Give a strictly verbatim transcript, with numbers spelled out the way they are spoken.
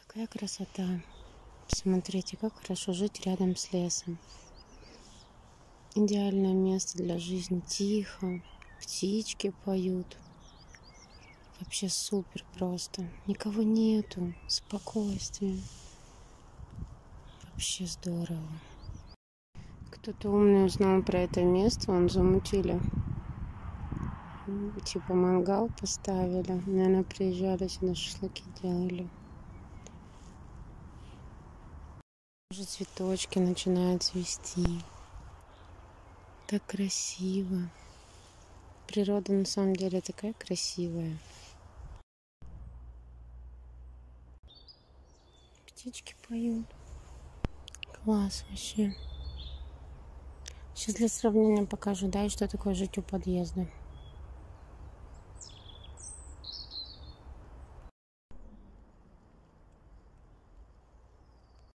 Какая красота. Посмотрите, как хорошо жить рядом с лесом. Идеальное место для жизни. Тихо, птички поют. Вообще супер просто. Никого нету. Спокойствие. Вообще здорово. Кто-то умный узнал про это место, он замутили. Типа мангал поставили. Наверное, приезжали сюда, шашлыки делали. Уже цветочки начинают цвести. Так красиво. Природа на самом деле такая красивая. Птички поют. Класс вообще. Сейчас для сравнения покажу, да, и что такое жить у подъезда.